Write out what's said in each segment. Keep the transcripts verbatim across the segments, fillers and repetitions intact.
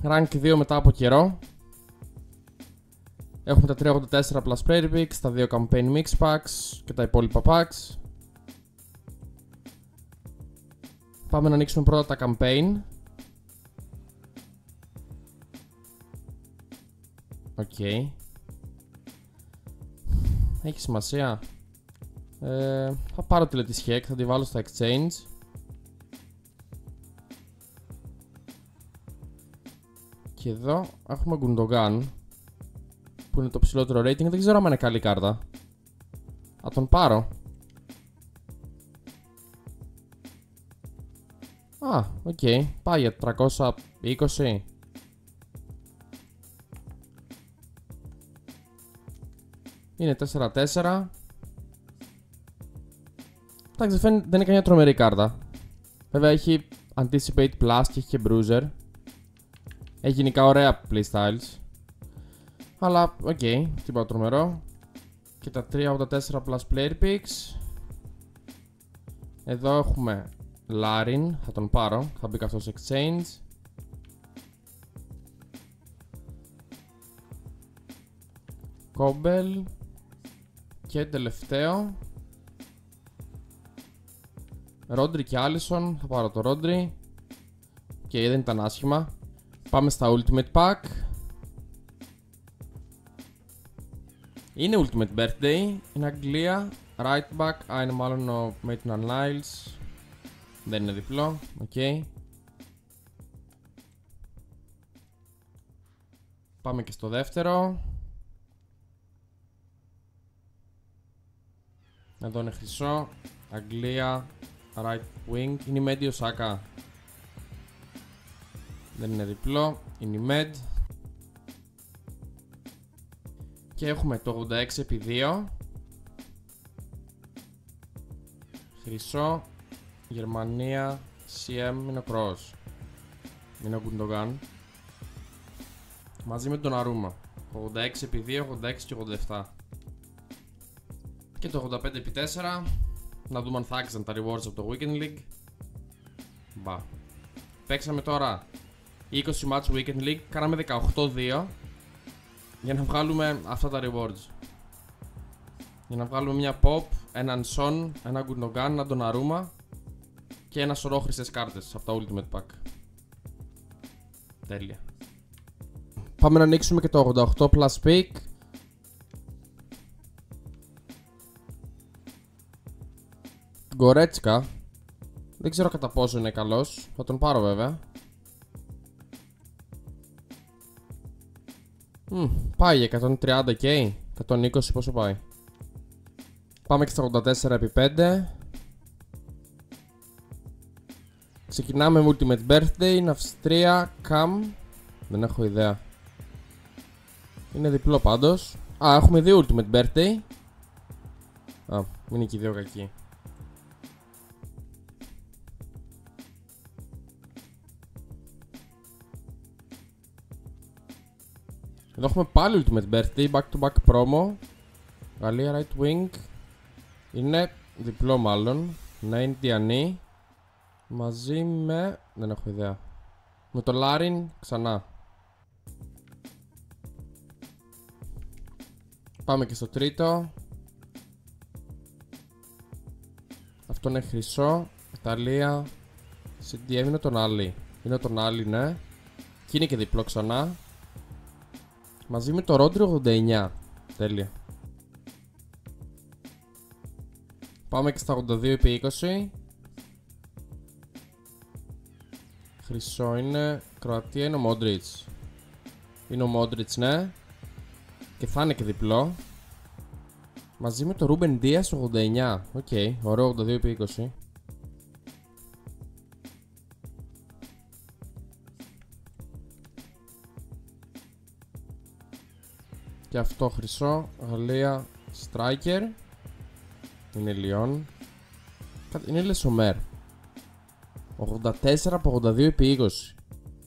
Rank δύο μετά από καιρό. Έχουμε τα τριακόσια ογδόντα τέσσερα plus player picks, τα δύο campaign mix packs και τα υπόλοιπα packs. Πάμε να ανοίξουμε πρώτα τα campaign. Οκ. Okay. Έχει σημασία. Ε, θα πάρω τη Letizia, θα τη βάλω στα exchange. Και εδώ έχουμε Gundogan, που είναι το ψηλότερο rating. Δεν ξέρω αν είναι καλή κάρτα. Θα τον πάρω. Α, οκ. Okay. Πάει για τριακόσια είκοσι. Είναι τέσσερα τέσσερα. Εντάξει, δεν είναι καμιά τρομερή κάρτα. Βέβαια έχει Anticipate Plus και έχει και Bruiser. Έχει γενικά ωραία playstyles. Αλλά, οκ, okay, τίποτα τρομερό. Και τα τριακόσια ογδόντα τέσσερα plus player picks. Εδώ έχουμε Larin, θα τον πάρω, θα μπει αυτό σε exchange. Kobel. Και τελευταίο Rodri και Alisson, θα πάρω το Rodri. Και δεν ήταν άσχημα. Πάμε στα Ultimate Pack. Είναι Ultimate Birthday. Είναι Αγγλία. Right back. Α, είναι μάλλον ο Maitland Niles. Δεν είναι διπλό. Οκ. Okay. Πάμε και στο δεύτερο. Εδώ είναι χρυσό. Αγγλία. Right wing. Είναι η Medio Saka. Δεν είναι διπλό. Είναι η Med. Και έχουμε το ογδόντα έξι επί δύο. Χρυσό. Γερμανία. σι εμ είναι ο Kroos. Είναι ο Gundogan. Μαζί με τον Aruma. ογδόντα έξι επί δύο, ογδόντα έξι και ογδόντα επτά. Και το ογδόντα πέντε επί τέσσερα. Να δούμε αν θα άξιζαν τα rewards από το Weekend League. Μπα. Παίξαμε τώρα είκοσι match Weekend League. Κάναμε δεκαοκτώ δύο. Για να βγάλουμε αυτά τα rewards. Για να βγάλουμε μια Pop, έναν Son, ένα Gundogan, έναν Donnarumma και ένα σωρό χρυσές κάρτες από τα Ultimate Pack. Τέλεια. Πάμε να ανοίξουμε και το ογδόντα οκτώ plus pick. Γκορέτσκα. Δεν ξέρω κατά πόσο είναι καλός. Θα τον πάρω βέβαια. Mm, πάει για εκατόν τριάντα κέι. εκατόν είκοσι πόσο πάει. Πάμε και στα ογδόντα τέσσερα επί πέντε. Ξεκινάμε Ultimate Birthday. Είναι Αυστρία. Cam. Δεν έχω ιδέα. Είναι διπλό πάντως. Α, έχουμε δύο Ultimate Birthday. Α, είναι και οι δύο κακοί. Εδώ έχουμε πάλι Ultimate Birthday, back to back promo. Γαλλία right wing. Είναι διπλό μάλλον. Ναι, είναι Διανή. Μαζί με... δεν έχω ιδέα. Με το Larin ξανά. Πάμε και στο τρίτο. Αυτό είναι χρυσό. Ιταλία. σι ντι εμ είναι τον Άλλη. Είναι τον Άλλη, ναι. Και είναι και διπλό ξανά. Μαζί με το Rodri ογδόντα εννιά. Τέλεια. Πάμε και στα ογδόντα δύο επί είκοσι. Χρυσό είναι. Κροατία είναι ο Modric. Είναι ο Modric, ναι. Και θα είναι και διπλό. Μαζί με το Ruben Dias ογδόντα εννιά. Οκ, okay, ωραίο ογδόντα δύο επί είκοσι. Και αυτό χρυσό. Γαλλία. Striker. Είναι Λιόν. Είναι Λεσομέρ. ογδόντα τέσσερα από ογδόντα δύο επί είκοσι.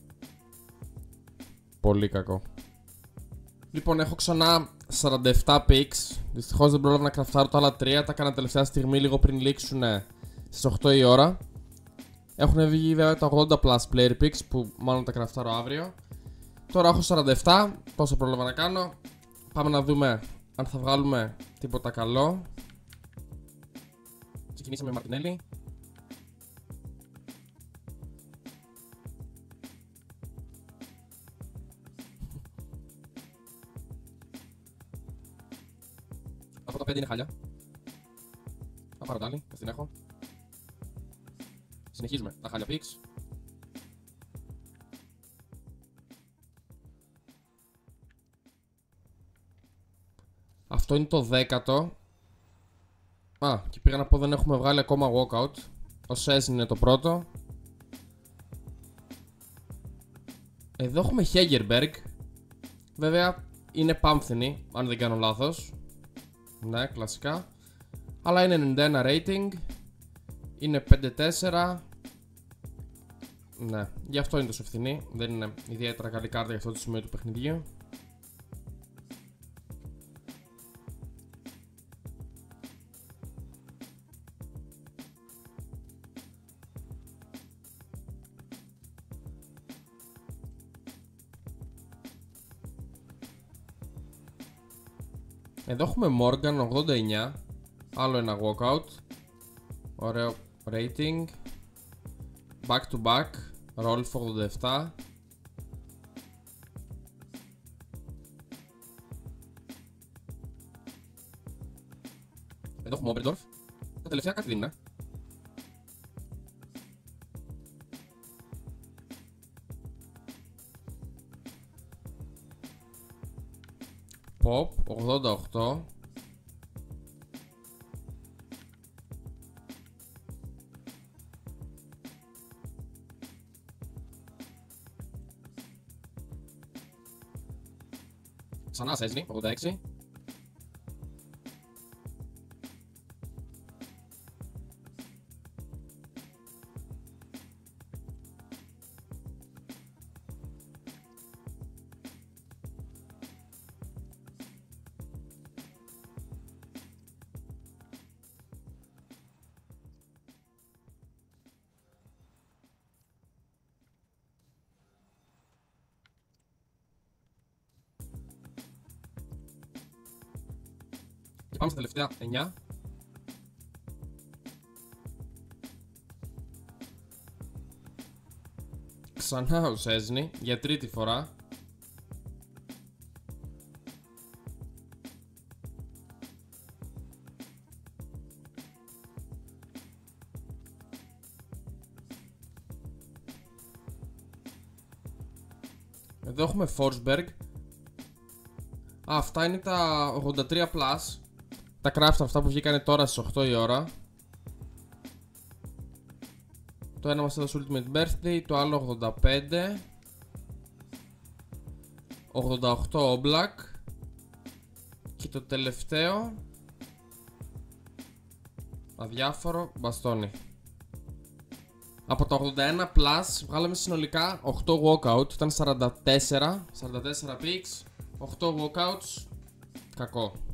Πολύ κακό. Λοιπόν, έχω ξανά σαράντα επτά picks. Δυστυχώς δεν πρόλαβα να κραφτάρω τα άλλα τρία. Τα έκανα τελευταία στιγμή λίγο πριν λήξουν στις οκτώ η ώρα. Έχουν βγει βέβαια τα ογδόντα plus player picks που μάλλον τα κραφτάρω αύριο. Τώρα έχω σαράντα επτά. Πόσα πρόλαβα να κάνω. Πάμε να δούμε αν θα βγάλουμε τίποτα καλό. Ξεκινήσαμε με Μαρτινέλη. Από τα πέντε είναι χάλια. Θα πάρω τάλι, δεν την έχω. Συνεχίζουμε τα χάλια πίξ. Αυτό είναι το δέκατο. Α, και πήγα να πω δεν έχουμε βγάλει ακόμα walkout. Ο Σέζιν είναι το πρώτο. Εδώ έχουμε Hegerberg. Βέβαια είναι πάμφθινη, αν δεν κάνω λάθος. Ναι, κλασικά. Αλλά είναι ενενήντα ένα rating. Είναι πέντε τέσσερα. Ναι, γι' αυτό είναι τόσο φθηνή. Δεν είναι ιδιαίτερα καλή κάρτα για αυτό το σημείο του παιχνιδιού. Εδώ έχουμε Morgan ογδόντα εννιά. Άλλο ένα walkout. Ωραίο rating. Back to back. Rolf ογδόντα επτά. Εδώ έχουμε Oberndorf. Τα τελευταία κάτι δίνουν, ε. Pop ογδόντα οκτώ. Ξανά Σέσνη ογδόντα έξι. Και πάμε στα τελευταία εννιά. Ξανά ο Σέσνη για τρίτη φορά. Εδώ έχουμε Forsberg. Α, αυτά είναι τα ογδόντα τρία plus. Τα craft αυτά που βγήκανε τώρα στις οκτώ η ώρα. Το ένα μας έδωσε Ultimate Birthday, το άλλο ογδόντα πέντε. ογδόντα οκτώ Oblak. Και το τελευταίο αδιάφορο μπαστόνι. Από τα ογδόντα ένα plus βγάλαμε συνολικά οκτώ walkout. Ήταν σαράντα τέσσερα, σαράντα τέσσερα picks, οκτώ walkouts. Κακό.